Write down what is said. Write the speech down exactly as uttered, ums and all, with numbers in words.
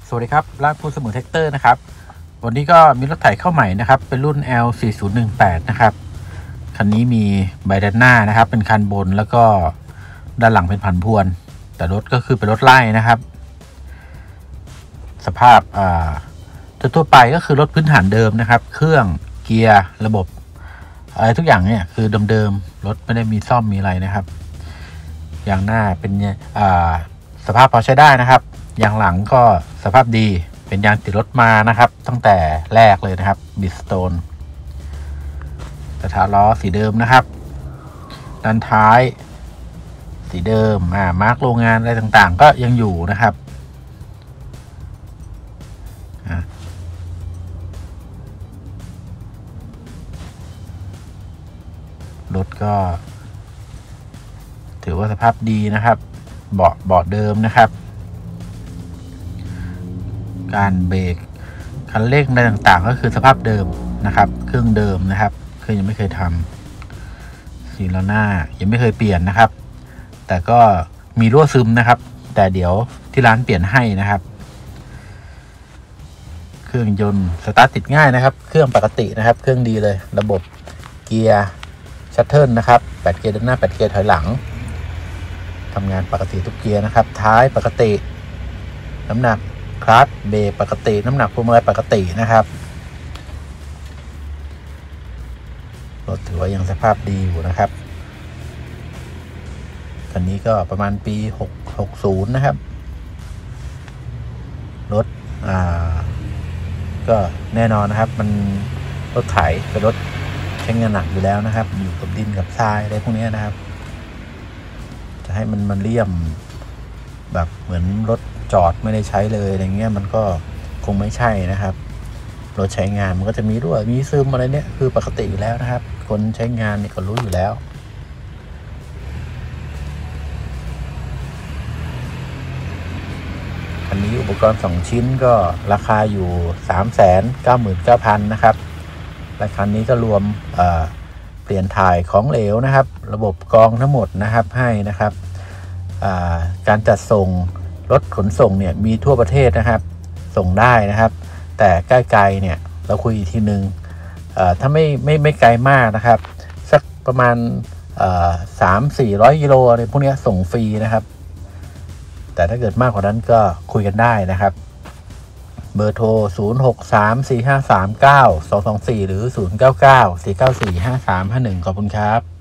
สวัสดีครับร้านพูนเสมอแท็กเตอร์นะครับวันนี้ก็มีรถไถเข้าใหม่นะครับเป็นรุ่น แอล สี่ศูนย์หนึ่งแปด นะครับคันนี้มีใบด้านหน้านะครับเป็นคันบนแล้วก็ด้านหลังเป็นผันพวนแต่รถก็คือเป็นรถไล่นะครับสภาพอ่าทั่วไปก็คือรถพื้นฐานเดิมนะครับเครื่องเกียร์ระบบอะไรทุกอย่างเนี่ยคือเดิมๆรถไม่ได้มีซ่อมมีอะไรนะครับยางหน้าเป็นอ่าสภาพพอใช้ได้นะครับยางหลังก็สภาพดีเป็นยางติดรถมานะครับตั้งแต่แรกเลยนะครับบิสโตนกระทะล้อสีเดิมนะครับด้านท้ายสีเดิมอ่ามาร์กโรงงานอะไรต่างๆก็ยังอยู่นะครับรถก็ถือว่าสภาพดีนะครับเบาะเบาะเดิมนะครับการเบรกคันเร่งอะไรต่างๆก็คือสภาพเดิมนะครับเครื่องเดิมนะครับเครื่องยังไม่เคยทำสีล้อหน้ายังไม่เคยเปลี่ยนนะครับแต่ก็มีรั่วซึมนะครับแต่เดี๋ยวที่ร้านเปลี่ยนให้นะครับเครื่องยนต์สตาร์ทติดง่ายนะครับเครื่องปกตินะครับเครื่องดีเลยระบบเกียร์ชัตเทิลนะครับแปดเกียร์ด้านหน้าแปดเกียร์ถอยหลังทำงานปกติทุกเกียร์นะครับท้ายปกติน้ำหนักคลัตช์เบรกปกติน้ำหนักพวงมาลัยปกตินะครับรถถือว่ายังสภาพดีอยู่นะครับคันนี้ก็ประมาณปีหกหกศูนย์นะครับรถอ่าก็แน่นอนนะครับมันรถไถเป็นรถใช้งานหนักอยู่แล้วนะครับอยู่กับดินกับทรายอะไรพวกนี้นะครับจะให้มันมันเลี่ยมแบบเหมือนรถจอดไม่ได้ใช้เลยอะไรเงี้ยมันก็คงไม่ใช่นะครับรถใช้งานมันก็จะมีรั่วมีซึมอะไรเนี่ยคือปกติอยู่แล้วนะครับคนใช้งานนี่ก็รู้อยู่แล้วอันนี้อุปกรณ์สองชิ้นก็ราคาอยู่ สามแสนเก้าหมื่นเก้าพัน นะครับราคานี้ก็รวมเอ่อเปลี่ยนถ่ายของเหลวนะครับระบบกรองทั้งหมดนะครับให้นะครับการจัดส่งรถขนส่งเนี่ยมีทั่วประเทศนะครับส่งได้นะครับแต่ใกล้ๆเนี่ยเราคุยอีกทีนึงถ้าไม่ไม่ไม่ไกลมากนะครับสักประมาณสามสี่ร้อยกิโลอะไรพวกนี้ส่งฟรีนะครับแต่ถ้าเกิดมากกว่านั้นก็คุยกันได้นะครับเบอร์โทรศูนย์ หก สาม สี่ ห้า สาม เก้า สอง สอง สี่หรือศูนย์ เก้า เก้า สี่ เก้า สี่ ห้า สาม ห้า หนึ่งขอบคุณครับ